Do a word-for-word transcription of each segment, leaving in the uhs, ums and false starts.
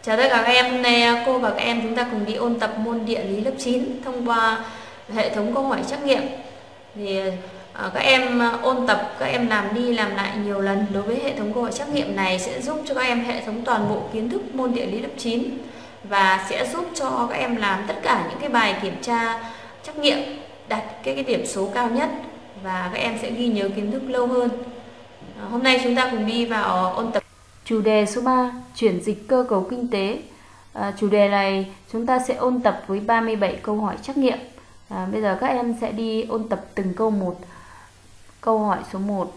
Chào tất cả các em, hôm nay cô và các em chúng ta cùng đi ôn tập môn địa lý lớp chín thông qua hệ thống câu hỏi trắc nghiệm. Thì các em ôn tập, các em làm đi làm lại nhiều lần đối với hệ thống câu hỏi trắc nghiệm này sẽ giúp cho các em hệ thống toàn bộ kiến thức môn địa lý lớp chín và sẽ giúp cho các em làm tất cả những cái bài kiểm tra trắc nghiệm đạt cái, cái điểm số cao nhất và các em sẽ ghi nhớ kiến thức lâu hơn. Hôm nay chúng ta cùng đi vào ôn tập chủ đề số ba, chuyển dịch cơ cấu kinh tế. À, chủ đề này chúng ta sẽ ôn tập với ba mươi bảy câu hỏi trắc nghiệm. À, bây giờ các em sẽ đi ôn tập từng câu một. Câu hỏi số một.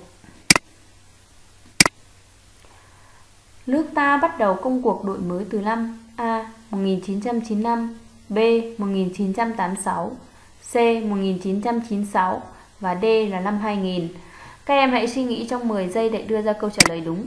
Nước ta bắt đầu công cuộc đổi mới từ năm A. một nghìn chín trăm chín mươi lăm, B. một nghìn chín trăm tám mươi sáu, C. một nghìn chín trăm chín mươi sáu và D là năm hai nghìn. Các em hãy suy nghĩ trong mười giây để đưa ra câu trả lời đúng.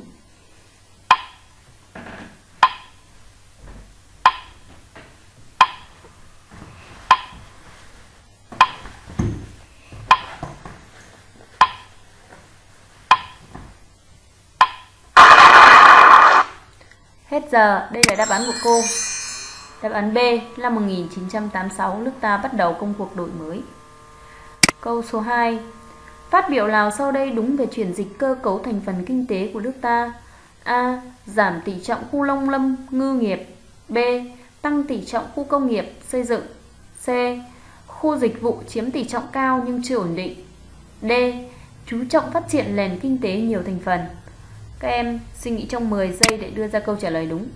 Hết giờ, đây là đáp án của cô. Đáp án B là một nghìn chín trăm tám mươi sáu, nước ta bắt đầu công cuộc đổi mới. Câu số hai. Phát biểu nào sau đây đúng về chuyển dịch cơ cấu thành phần kinh tế của nước ta? A. Giảm tỷ trọng khu nông lâm ngư nghiệp. B. Tăng tỷ trọng khu công nghiệp xây dựng. C. Khu dịch vụ chiếm tỷ trọng cao nhưng chưa ổn định. D. Chú trọng phát triển nền kinh tế nhiều thành phần. Các em suy nghĩ trong mười giây để đưa ra câu trả lời đúng.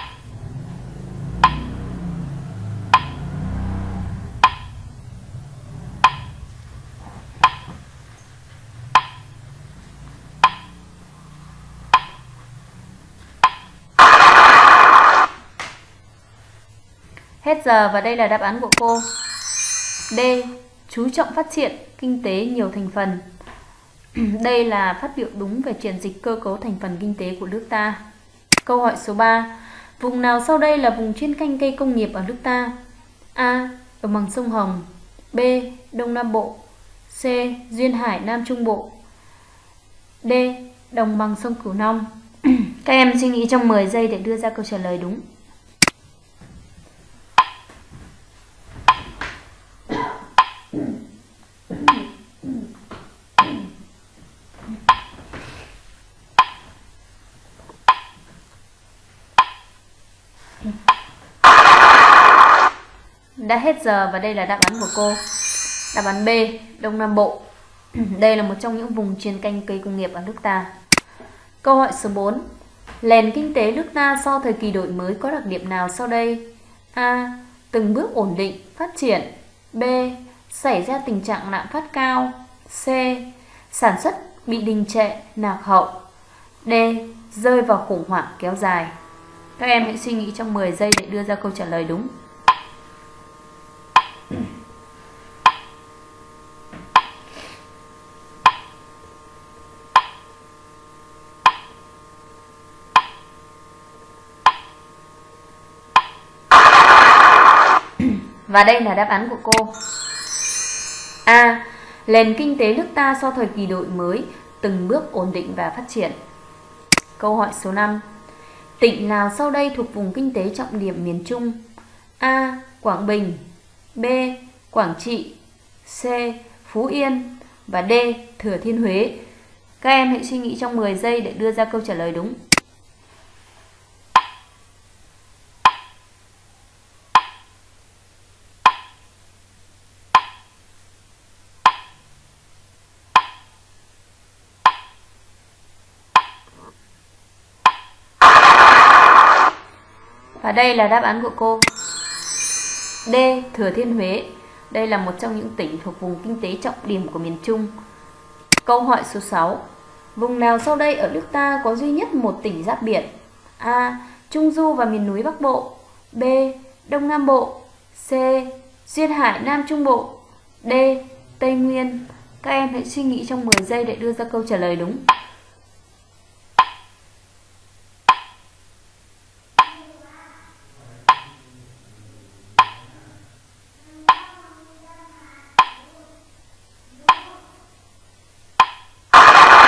Hết giờ và đây là đáp án của cô. D. Chú trọng phát triển kinh tế nhiều thành phần. Đây là phát biểu đúng về chuyển dịch cơ cấu thành phần kinh tế của nước ta. Câu hỏi số ba. Vùng nào sau đây là vùng chuyên canh cây công nghiệp ở nước ta? A. Đồng bằng sông Hồng. B. Đông Nam Bộ. C. Duyên Hải Nam Trung Bộ. D. Đồng bằng sông Cửu Long. Các em suy nghĩ trong mười giây để đưa ra câu trả lời đúng. Đã hết giờ và đây là đáp án của cô. Đáp án B, Đông Nam Bộ. Đây là một trong những vùng chuyên canh cây công nghiệp ở nước ta. Câu hỏi số bốn. Nền kinh tế nước ta sau thời kỳ đổi mới có đặc điểm nào sau đây? A. Từng bước ổn định, phát triển. B. Xảy ra tình trạng lạm phát cao. C. Sản xuất bị đình trệ, lạc hậu. D. Rơi vào khủng hoảng kéo dài. Các em hãy suy nghĩ trong mười giây để đưa ra câu trả lời đúng. Và đây là đáp án của cô. A. Nền kinh tế nước ta sau thời kỳ đổi mới từng bước ổn định và phát triển. Câu hỏi số năm. Tỉnh nào sau đây thuộc vùng kinh tế trọng điểm miền Trung? A. Quảng Bình. B. Quảng Trị. C. Phú Yên và D. Thừa Thiên Huế. Các em hãy suy nghĩ trong mười giây để đưa ra câu trả lời đúng. Và đây là đáp án của cô. D. Thừa Thiên Huế. Đây là một trong những tỉnh thuộc vùng kinh tế trọng điểm của miền Trung. Câu hỏi số sáu. Vùng nào sau đây ở nước ta có duy nhất một tỉnh giáp biển? A. Trung Du và miền núi Bắc Bộ. B. Đông Nam Bộ. C. Duyên Hải Nam Trung Bộ. D. Tây Nguyên. Các em hãy suy nghĩ trong mười giây để đưa ra câu trả lời đúng.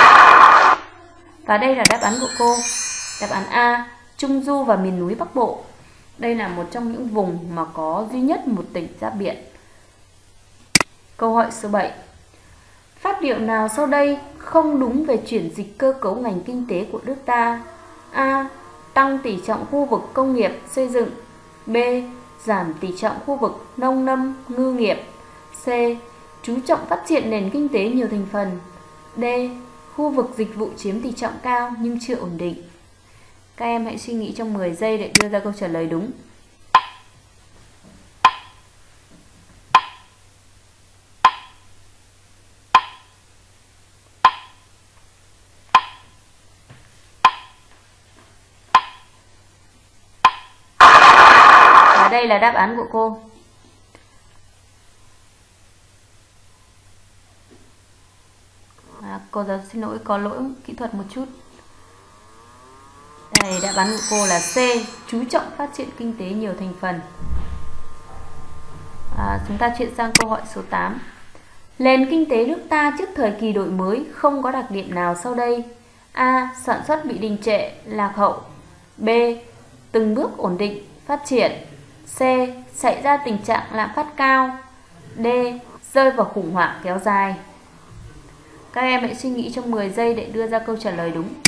Và đây là đáp án của cô. Đáp án A, Trung Du và miền núi Bắc Bộ. Đây là một trong những vùng mà có duy nhất một tỉnh giáp biển. Câu hỏi số bảy. Phát biểu nào sau đây không đúng về chuyển dịch cơ cấu ngành kinh tế của nước ta? A. Tăng tỷ trọng khu vực công nghiệp xây dựng. B. Giảm tỷ trọng khu vực nông lâm ngư nghiệp. C. Chú trọng phát triển nền kinh tế nhiều thành phần. D. Khu vực dịch vụ chiếm tỷ trọng cao nhưng chưa ổn định. Các em hãy suy nghĩ trong mười giây để đưa ra câu trả lời đúng. Và đây là đáp án của cô. À, cô giáo xin lỗi, có lỗi kỹ thuật một chút. Đây, đáp án của cô là C. Chú trọng phát triển kinh tế nhiều thành phần. À, chúng ta chuyển sang câu hỏi số tám. Nền kinh tế nước ta trước thời kỳ đổi mới không có đặc điểm nào sau đây? A. Sản xuất bị đình trệ, lạc hậu. B. Từng bước ổn định, phát triển. C. Xảy ra tình trạng lạm phát cao. D. Rơi vào khủng hoảng kéo dài. Các em hãy suy nghĩ trong mười giây để đưa ra câu trả lời đúng.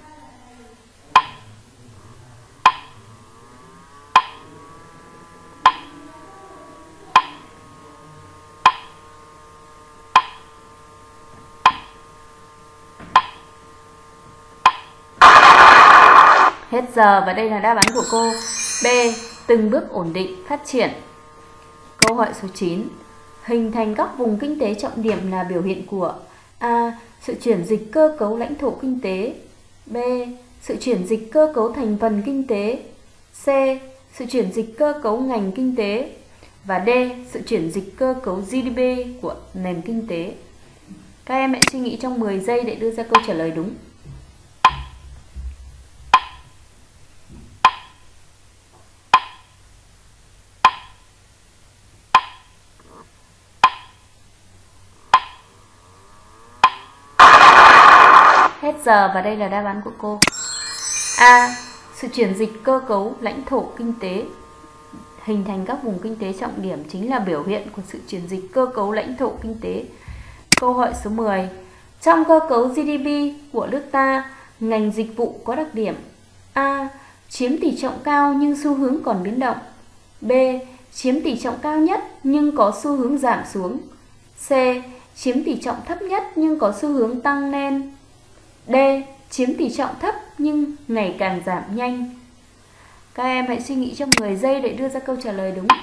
Hết giờ và đây là đáp án của cô. B. Từng bước ổn định, phát triển. Câu hỏi số chín. Hình thành các vùng kinh tế trọng điểm là biểu hiện của A. Sự chuyển dịch cơ cấu lãnh thổ kinh tế. B. Sự chuyển dịch cơ cấu thành phần kinh tế. C. Sự chuyển dịch cơ cấu ngành kinh tế. Và D. Sự chuyển dịch cơ cấu giê đê pê của nền kinh tế. Các em hãy suy nghĩ trong mười giây để đưa ra câu trả lời đúng. Hết giờ và đây là đáp án của cô. A. Sự chuyển dịch cơ cấu lãnh thổ kinh tế. Hình thành các vùng kinh tế trọng điểm chính là biểu hiện của sự chuyển dịch cơ cấu lãnh thổ kinh tế. Câu hỏi số mười. Trong cơ cấu giê đê pê của nước ta, ngành dịch vụ có đặc điểm A. Chiếm tỷ trọng cao nhưng xu hướng còn biến động. B. Chiếm tỷ trọng cao nhất nhưng có xu hướng giảm xuống. C. Chiếm tỷ trọng thấp nhất nhưng có xu hướng tăng lên. D. Chiếm tỷ trọng thấp nhưng ngày càng giảm nhanh. Các em hãy suy nghĩ trong mười giây để đưa ra câu trả lời đúng.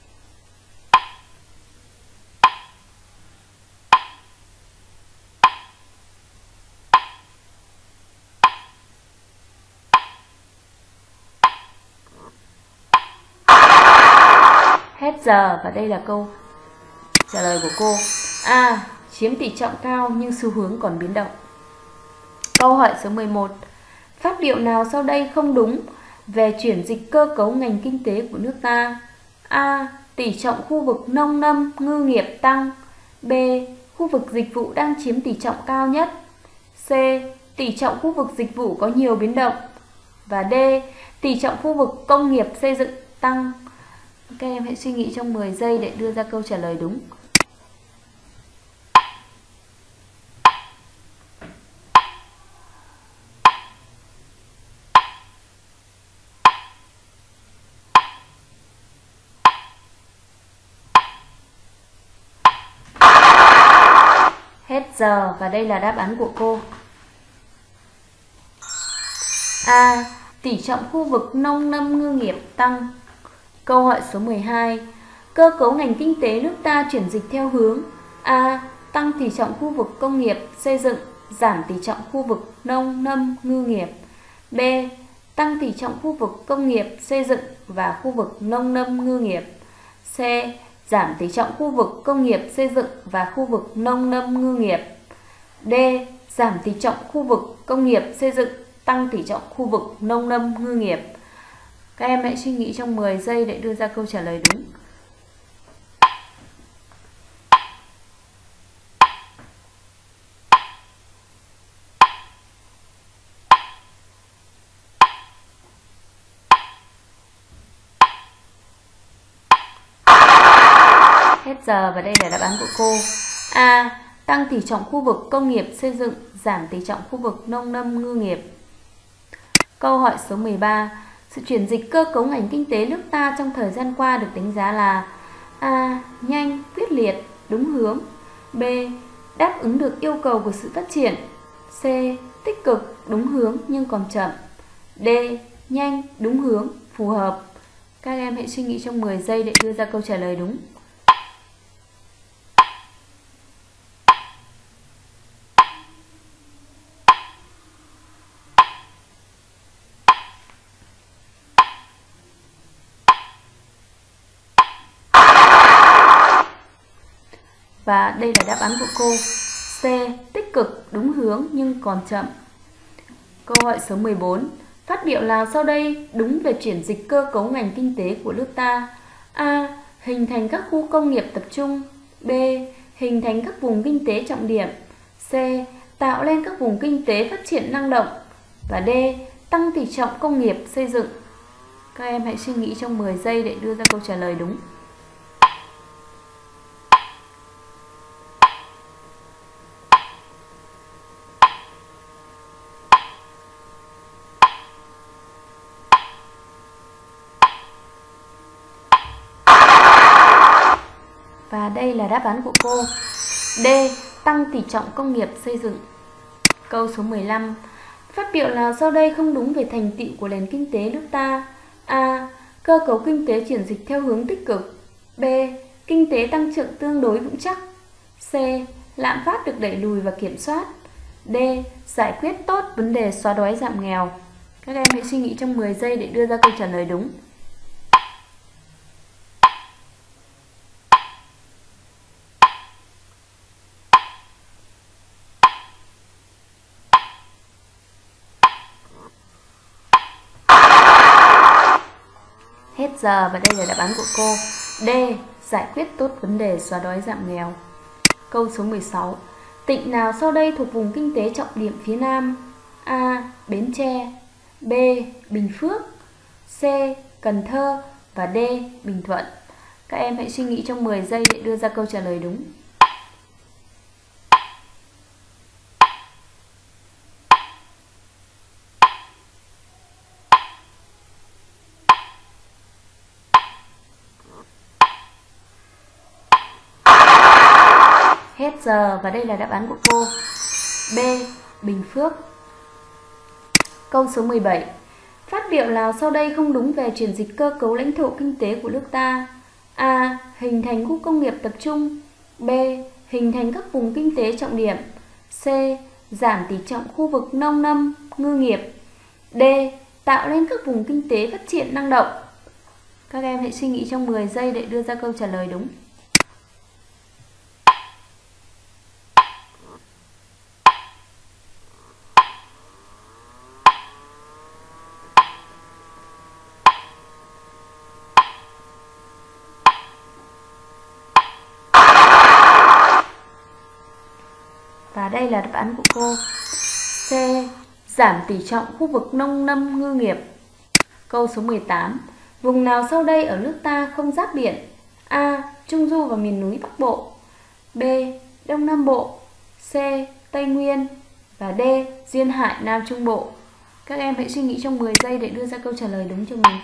Hết giờ và đây là câu trả lời của cô. A. Chiếm tỷ trọng cao nhưng xu hướng còn biến động. Câu hỏi số mười một. Phát biểu nào sau đây không đúng về chuyển dịch cơ cấu ngành kinh tế của nước ta? A. Tỷ trọng khu vực nông lâm ngư nghiệp tăng. B. Khu vực dịch vụ đang chiếm tỷ trọng cao nhất. C. Tỷ trọng khu vực dịch vụ có nhiều biến động. Và D. Tỷ trọng khu vực công nghiệp xây dựng tăng. Các em hãy suy nghĩ trong mười giây để đưa ra câu trả lời đúng. Hết giờ và đây là đáp án của cô. A. Tỷ trọng khu vực nông lâm ngư nghiệp tăng. Câu hỏi số mười hai. Cơ cấu ngành kinh tế nước ta chuyển dịch theo hướng A. Tăng tỷ trọng khu vực công nghiệp xây dựng, giảm tỷ trọng khu vực nông lâm ngư nghiệp. B. Tăng tỷ trọng khu vực công nghiệp xây dựng và khu vực nông lâm ngư nghiệp. C. Giảm tỷ trọng khu vực công nghiệp xây dựng và khu vực nông lâm ngư nghiệp. D. Giảm tỷ trọng khu vực công nghiệp xây dựng, tăng tỷ trọng khu vực nông lâm ngư nghiệp. Các em hãy suy nghĩ trong mười giây để đưa ra câu trả lời đúng. Hết giờ và đây là đáp án của cô. A. Tăng tỷ trọng khu vực công nghiệp xây dựng, giảm tỷ trọng khu vực nông lâm ngư nghiệp. Câu hỏi số mười ba. Sự chuyển dịch cơ cấu ngành kinh tế nước ta trong thời gian qua được đánh giá là: A. Nhanh, quyết liệt, đúng hướng. B. Đáp ứng được yêu cầu của sự phát triển. C. Tích cực, đúng hướng nhưng còn chậm. D. Nhanh, đúng hướng, phù hợp. Các em hãy suy nghĩ trong mười giây để đưa ra câu trả lời đúng. Và đây là đáp án của cô. C. Tích cực, đúng hướng nhưng còn chậm. Câu hỏi số mười bốn. Phát biểu nào sau đây đúng về chuyển dịch cơ cấu ngành kinh tế của nước ta? A. Hình thành các khu công nghiệp tập trung. B. Hình thành các vùng kinh tế trọng điểm. C. Tạo lên các vùng kinh tế phát triển năng động. Và D. Tăng tỷ trọng công nghiệp xây dựng. Các em hãy suy nghĩ trong mười giây để đưa ra câu trả lời đúng. Và đây là đáp án của cô. D. Tăng tỷ trọng công nghiệp xây dựng. Câu số mười lăm. Phát biểu nào sau đây không đúng về thành tựu của nền kinh tế nước ta? A. Cơ cấu kinh tế chuyển dịch theo hướng tích cực. B. Kinh tế tăng trưởng tương đối vững chắc. C. Lạm phát được đẩy lùi và kiểm soát. D. Giải quyết tốt vấn đề xóa đói giảm nghèo. Các em hãy suy nghĩ trong mười giây để đưa ra câu trả lời đúng. Hết giờ và đây là đáp án của cô. D. Giải quyết tốt vấn đề xóa đói giảm nghèo. Câu số mười sáu. Tỉnh nào sau đây thuộc vùng kinh tế trọng điểm phía Nam? A. Bến Tre. B. Bình Phước. C. Cần Thơ. Và D. Bình Thuận. Các em hãy suy nghĩ trong mười giây để đưa ra câu trả lời đúng. Hết giờ và đây là đáp án của cô. B. Bình Phước. Câu số mười bảy. Phát biểu nào sau đây không đúng về chuyển dịch cơ cấu lãnh thổ kinh tế của nước ta? A. Hình thành khu công nghiệp tập trung. B. Hình thành các vùng kinh tế trọng điểm. C. Giảm tỷ trọng khu vực nông lâm ngư nghiệp. D. Tạo nên các vùng kinh tế phát triển năng động. Các em hãy suy nghĩ trong mười giây để đưa ra câu trả lời đúng. Và đây là đáp án của cô. C. Giảm tỷ trọng khu vực nông lâm ngư nghiệp. Câu số mười tám. Vùng nào sau đây ở nước ta không giáp biển? A. Trung du và miền núi Bắc Bộ. B. Đông Nam Bộ. C. Tây Nguyên. Và D. Duyên hải Nam Trung Bộ. Các em hãy suy nghĩ trong mười giây để đưa ra câu trả lời đúng cho mình.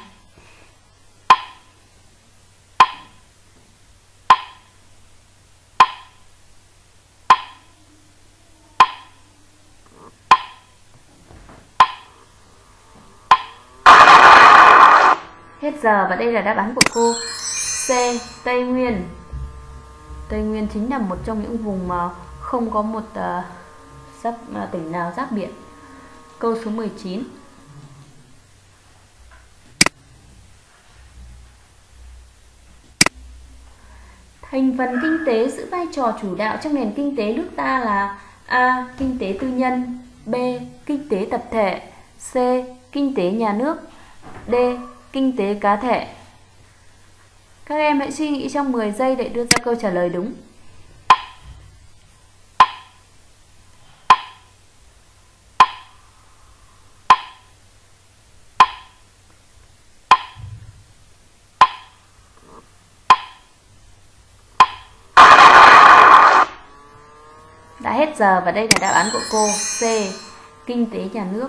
Hết giờ và đây là đáp án của cô. C. Tây Nguyên. Tây Nguyên chính là một trong những vùng mà không có một uh, giáp, uh, tỉnh nào giáp biển. Câu số mười chín. Thành phần kinh tế giữ vai trò chủ đạo trong nền kinh tế nước ta là: A. Kinh tế tư nhân. B. Kinh tế tập thể. C. Kinh tế nhà nước. D. Kinh tế cá thể. Các em hãy suy nghĩ trong mười giây để đưa ra câu trả lời đúng. Đã hết giờ và đây là đáp án của cô. C. Kinh tế nhà nước.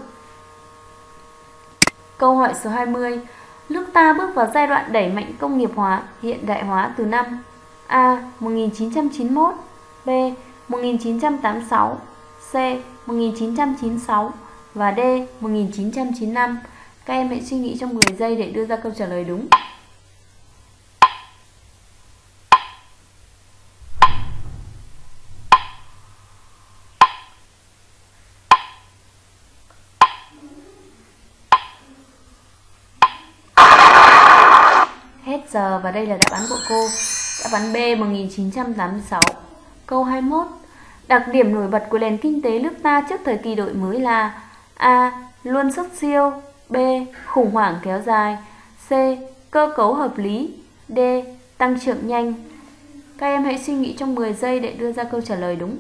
Câu hỏi số hai mươi. Nước ta bước vào giai đoạn đẩy mạnh công nghiệp hóa, hiện đại hóa từ năm A. một nghìn chín trăm chín mươi mốt, B. một nghìn chín trăm tám mươi sáu, C. một nghìn chín trăm chín mươi sáu và D. một nghìn chín trăm chín mươi lăm. Các em hãy suy nghĩ trong mười giây để đưa ra câu trả lời đúng. Hết giờ và đây là đáp án của cô. Đáp án B. một nghìn chín trăm tám mươi sáu. Câu hai mươi mốt. Đặc điểm nổi bật của nền kinh tế nước ta trước thời kỳ đổi mới là A. Luôn xuất siêu, B. Khủng hoảng kéo dài, C. Cơ cấu hợp lý, D. Tăng trưởng nhanh. Các em hãy suy nghĩ trong mười giây để đưa ra câu trả lời đúng.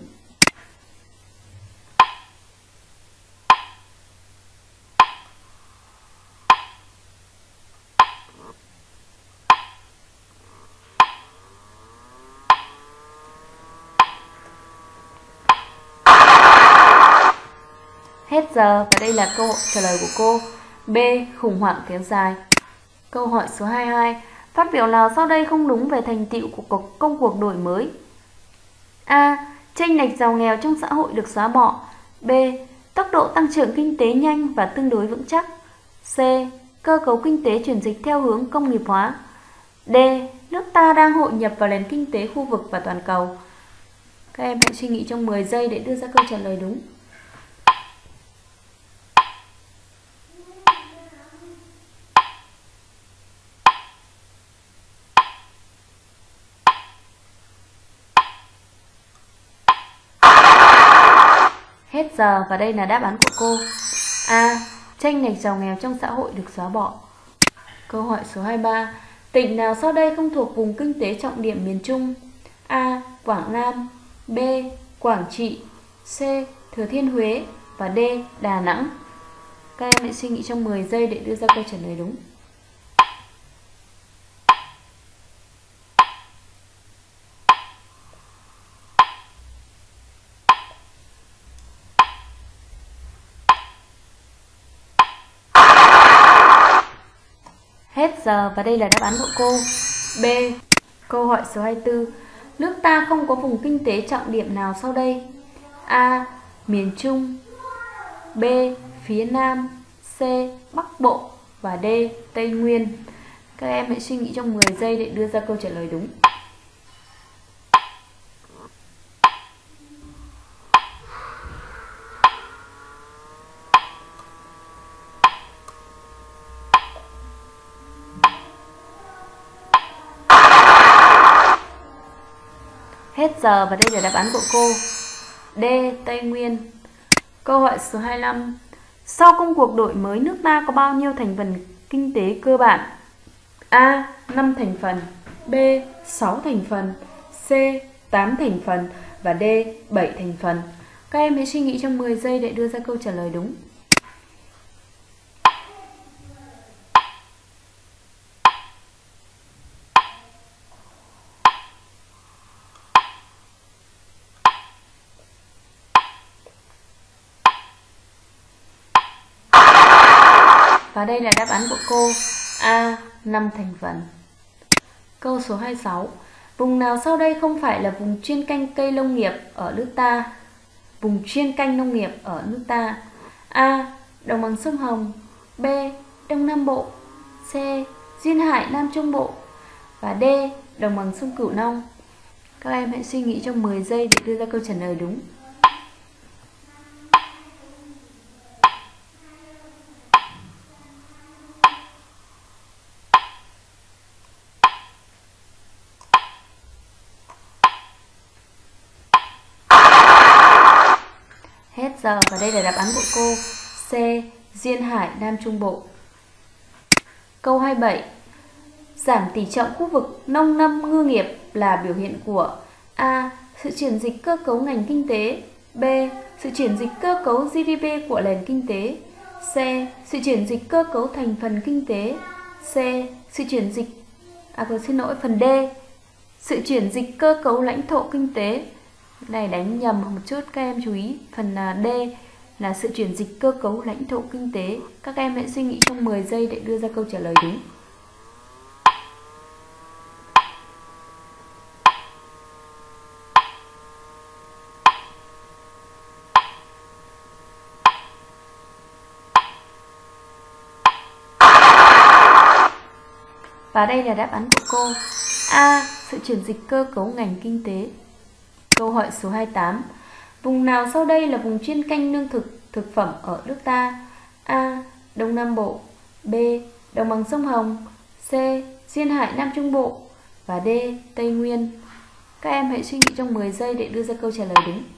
Hết giờ và đây là câu trả lời của cô. B. Khủng hoảng kéo dài. Câu hỏi số hai mươi hai. Phát biểu nào sau đây không đúng về thành tựu của cuộc công cuộc đổi mới? A. Chênh lệch giàu nghèo trong xã hội được xóa bỏ. B. Tốc độ tăng trưởng kinh tế nhanh và tương đối vững chắc. C. Cơ cấu kinh tế chuyển dịch theo hướng công nghiệp hóa. D. Nước ta đang hội nhập vào nền kinh tế khu vực và toàn cầu. Các em hãy suy nghĩ trong mười giây để đưa ra câu trả lời đúng. Hết giờ và đây là đáp án của cô. A. Chênh lệch giàu nghèo trong xã hội được xóa bỏ. Câu hỏi số hai mươi ba. Tỉnh nào sau đây không thuộc vùng kinh tế trọng điểm miền Trung? A. Quảng Nam, B. Quảng Trị, C. Thừa Thiên Huế và D. Đà Nẵng. Các em hãy suy nghĩ trong mười giây để đưa ra câu trả lời đúng. Hết giờ và đây là đáp án của cô. B. Câu hỏi số hai mươi tư. Nước ta không có vùng kinh tế trọng điểm nào sau đây? A. Miền Trung, B. Phía Nam, C. Bắc Bộ và D. Tây Nguyên. Các em hãy suy nghĩ trong mười giây để đưa ra câu trả lời đúng. Hết giờ và đây là đáp án của cô. D. Tây Nguyên. Câu hỏi số hai mươi lăm. Sau công cuộc đổi mới, nước ta có bao nhiêu thành phần kinh tế cơ bản? A. năm thành phần, B. sáu thành phần, C. tám thành phần và D. bảy thành phần. Các em hãy suy nghĩ trong mười giây để đưa ra câu trả lời đúng. Và đây là đáp án của cô. A. năm thành phần. Câu số hai mươi sáu. Vùng nào sau đây không phải là vùng chuyên canh cây nông nghiệp ở nước ta? Vùng chuyên canh nông nghiệp ở nước ta. A. Đồng bằng sông Hồng, B. Đông Nam Bộ, C. Duyên hải Nam Trung Bộ và D. Đồng bằng sông Cửu Long. Các em hãy suy nghĩ trong mười giây để đưa ra câu trả lời đúng. Hết giờ và đây là đáp án của cô. C. Duyên hải Nam Trung Bộ. Câu hai mươi bảy. Giảm tỷ trọng khu vực nông lâm ngư nghiệp là biểu hiện của A. Sự chuyển dịch cơ cấu ngành kinh tế, B. Sự chuyển dịch cơ cấu giê đê pê của nền kinh tế, C. Sự chuyển dịch cơ cấu thành phần kinh tế, C. Sự chuyển dịch à, xin lỗi phần D. Sự chuyển dịch cơ cấu lãnh thổ kinh tế Cái này đánh nhầm một chút, các em chú ý. Phần D là sự chuyển dịch cơ cấu lãnh thổ kinh tế. Các em hãy suy nghĩ trong mười giây để đưa ra câu trả lời đúng. Và đây là đáp án của cô. A. Sự chuyển dịch cơ cấu ngành kinh tế. Câu hỏi số hai mươi tám. Vùng nào sau đây là vùng chuyên canh lương thực, thực phẩm ở nước ta? A. Đông Nam Bộ. B. Đồng bằng sông Hồng. C. Duyên hải Nam Trung Bộ. Và D. Tây Nguyên. Các em hãy suy nghĩ trong mười giây để đưa ra câu trả lời đúng.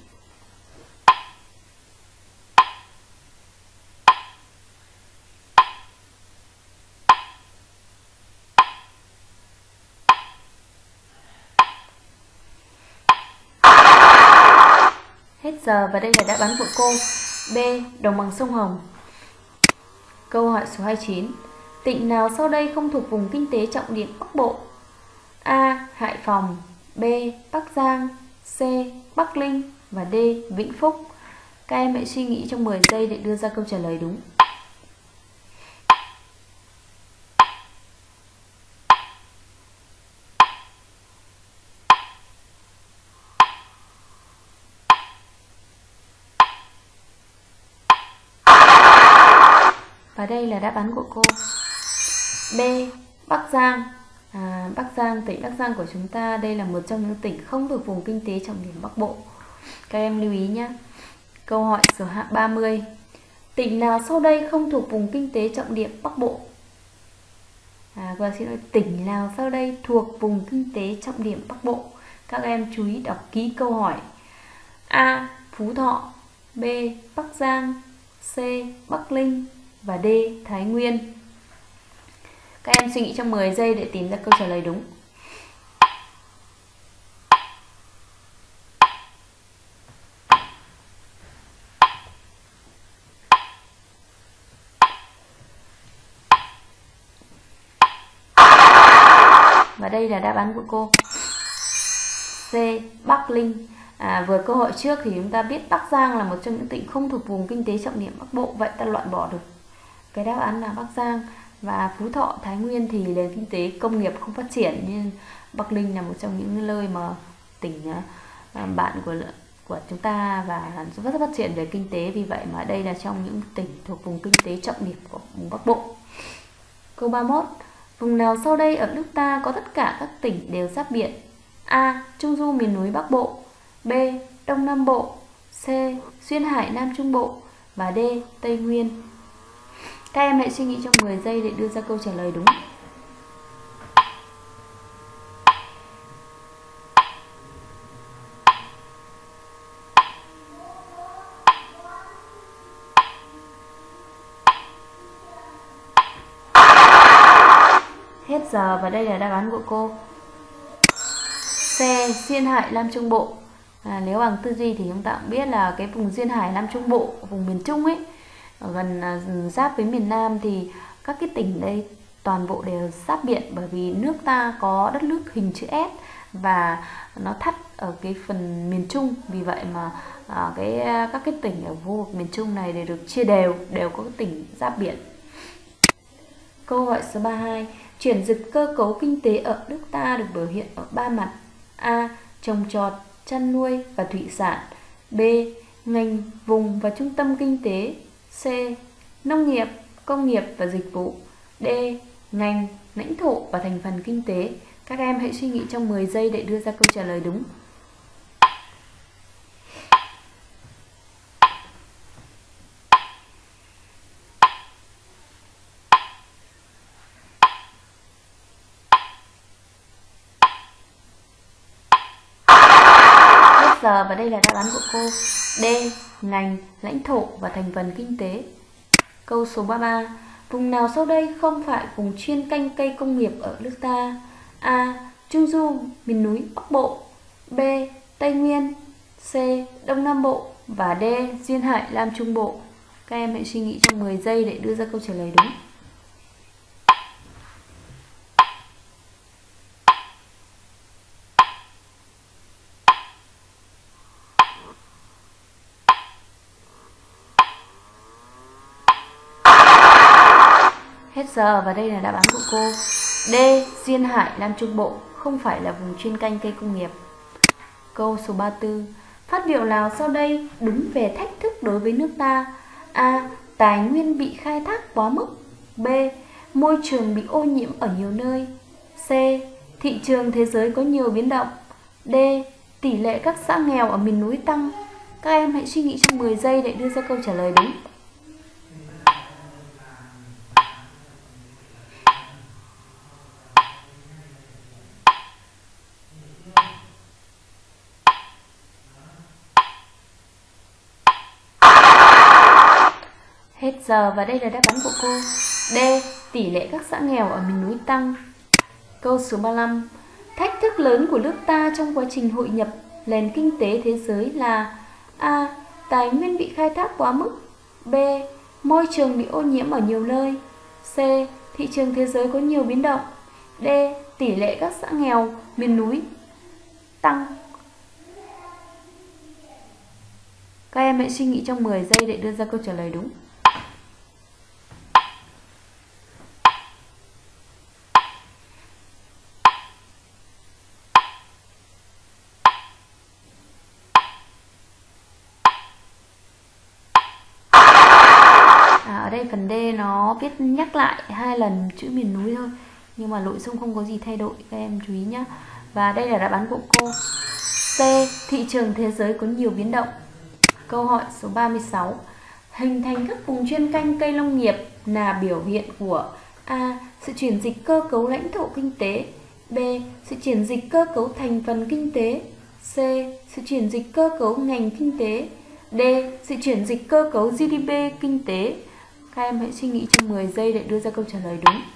Hết giờ và đây là đáp án của cô. B. Đồng bằng sông Hồng. Câu hỏi số hai mươi chín. Tỉnh nào sau đây không thuộc vùng kinh tế trọng điểm Bắc Bộ? A. Hải Phòng. B. Bắc Giang. C. Bắc Ninh. Và D. Vĩnh Phúc. Các em hãy suy nghĩ trong mười giây để đưa ra câu trả lời đúng. Và đây là đáp án của cô. B. Bắc Giang. à, Bắc Giang, tỉnh Bắc Giang của chúng ta đây là một trong những tỉnh không thuộc vùng kinh tế trọng điểm Bắc Bộ. Các em lưu ý nhé. Câu hỏi số ba mươi. Tỉnh nào sau đây không thuộc vùng kinh tế trọng điểm Bắc Bộ? À, và xin lỗi, tỉnh nào sau đây thuộc vùng kinh tế trọng điểm Bắc Bộ? Các em chú ý đọc kỹ câu hỏi. A. Phú Thọ. B. Bắc Giang. C. Bắc Ninh. Và D. Thái Nguyên. Các em suy nghĩ trong mười giây để tìm ra câu trả lời đúng. Và đây là đáp án của cô. C. Bắc Ninh. À, vừa câu hỏi trước thì chúng ta biết Bắc Giang là một trong những tỉnh không thuộc vùng kinh tế trọng điểm Bắc Bộ. Vậy ta loại bỏ được cái đáp án là Bắc Giang. Và Phú Thọ, Thái Nguyên thì nền kinh tế công nghiệp không phát triển, nên Bắc Ninh là một trong những nơi mà tỉnh uh, bạn của của chúng ta và rất phát triển về kinh tế. Vì vậy mà đây là trong những tỉnh thuộc vùng kinh tế trọng điểm của vùng Bắc Bộ. Câu ba mươi mốt. Vùng nào sau đây ở nước ta có tất cả các tỉnh đều giáp biển? A. Trung du miền núi Bắc Bộ. B. Đông Nam Bộ. C. Duyên hải Nam Trung Bộ. Và D. Tây Nguyên. Các em hãy suy nghĩ trong mười giây để đưa ra câu trả lời đúng. Hết giờ và đây là đáp án của cô. C. Duyên hải Nam Trung Bộ. À, nếu bằng tư duy thì chúng ta cũng biết là cái vùng duyên hải Nam Trung Bộ, vùng miền Trung ấy, ở gần à, giáp với miền Nam thì các cái tỉnh đây toàn bộ đều giáp biển, bởi vì nước ta có đất nước hình chữ S và nó thắt ở cái phần miền Trung. Vì vậy mà à, cái các cái tỉnh ở khu vực miền Trung này đều được chia đều, đều có cái tỉnh giáp biển. Câu hỏi số ba mươi hai. Chuyển dịch cơ cấu kinh tế ở nước ta được biểu hiện ở ba mặt. A. Trồng trọt, chăn nuôi và thủy sản. B. Ngành, vùng và trung tâm kinh tế. C. Nông nghiệp, công nghiệp và dịch vụ. D. Ngành, lãnh thổ và thành phần kinh tế. Các em hãy suy nghĩ trong mười giây để đưa ra câu trả lời đúng. Giờ và đây là đáp án của cô. D. Ngành, lãnh thổ và thành phần kinh tế. Câu số ba mươi ba. Vùng nào sau đây không phải vùng chuyên canh cây công nghiệp ở nước ta? A. Trung du, miền núi Bắc Bộ. B. Tây Nguyên. C. Đông Nam Bộ. Và D. Duyên hải Nam Trung Bộ. Các em hãy suy nghĩ trong mười giây để đưa ra câu trả lời đúng. giờ và đây là đáp án của cô. D. Duyên Hải, Nam Trung Bộ không phải là vùng chuyên canh cây công nghiệp. Câu số ba mươi tư. Phát biểu nào sau đây đúng về thách thức đối với nước ta? A. Tài nguyên bị khai thác quá mức. B. Môi trường bị ô nhiễm ở nhiều nơi. C. Thị trường thế giới có nhiều biến động. D. Tỷ lệ các xã nghèo ở miền núi tăng. Các em hãy suy nghĩ trong mười giây để đưa ra câu trả lời đúng. Hết giờ và đây là đáp án của cô. D. Tỷ lệ các xã nghèo ở miền núi tăng. Câu số ba mươi lăm. Thách thức lớn của nước ta trong quá trình hội nhập nền kinh tế thế giới là: A. Tài nguyên bị khai thác quá mức. B. Môi trường bị ô nhiễm ở nhiều nơi. C. Thị trường thế giới có nhiều biến động. D. Tỷ lệ các xã nghèo miền núi tăng. Các em hãy suy nghĩ trong mười giây để đưa ra câu trả lời đúng. À, ở đây phần D nó viết nhắc lại hai lần chữ miền núi thôi, nhưng mà nội dung không có gì thay đổi, các em chú ý nhé. Và đây là đáp án của cô. C. Thị trường thế giới có nhiều biến động. Câu hỏi số ba mươi sáu. Hình thành các vùng chuyên canh cây nông nghiệp là biểu hiện của: A. Sự chuyển dịch cơ cấu lãnh thổ kinh tế. B. Sự chuyển dịch cơ cấu thành phần kinh tế. C. Sự chuyển dịch cơ cấu ngành kinh tế. D. Sự chuyển dịch cơ cấu giê đê pê kinh tế. Các em hãy suy nghĩ trong mười giây để đưa ra câu trả lời đúng.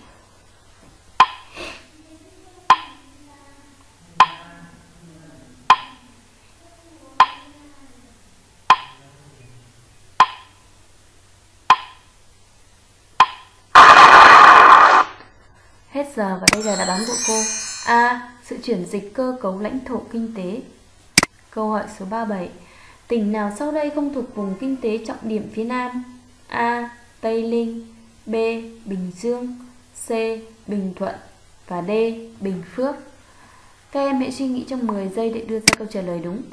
Hết giờ và đây là đáp án của cô. A. Sự chuyển dịch cơ cấu lãnh thổ kinh tế. Câu hỏi số ba mươi bảy. Tỉnh nào sau đây không thuộc vùng kinh tế trọng điểm phía Nam? A. Tây Ninh. B. Bình Dương. C. Bình Thuận. Và D. Bình Phước. Các em hãy suy nghĩ trong mười giây để đưa ra câu trả lời đúng.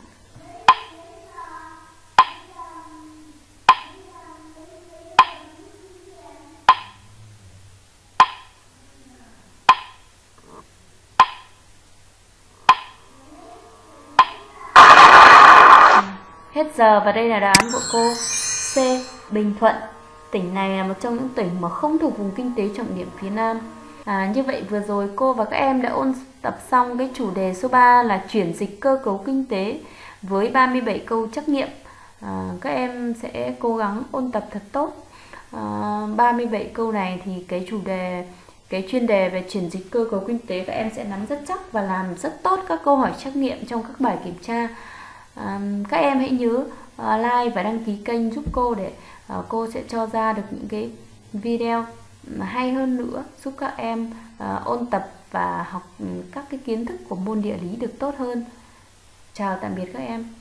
Hết giờ và đây là đáp án của cô. C. Bình Thuận. Tỉnh này là một trong những tỉnh mà không thuộc vùng kinh tế trọng điểm phía Nam. À, như vậy vừa rồi cô và các em đã ôn tập xong cái chủ đề số ba là chuyển dịch cơ cấu kinh tế với ba mươi bảy câu trắc nghiệm. À, các em sẽ cố gắng ôn tập thật tốt. À, ba mươi bảy câu này thì cái chủ đề, cái chuyên đề về chuyển dịch cơ cấu kinh tế các em sẽ nắm rất chắc và làm rất tốt các câu hỏi trắc nghiệm trong các bài kiểm tra. À, các em hãy nhớ uh, like và đăng ký kênh giúp cô để uh, cô sẽ cho ra được những cái video hay hơn nữa, giúp các em uh, ôn tập và học um, các cái kiến thức của môn địa lý được tốt hơn. Chào tạm biệt các em.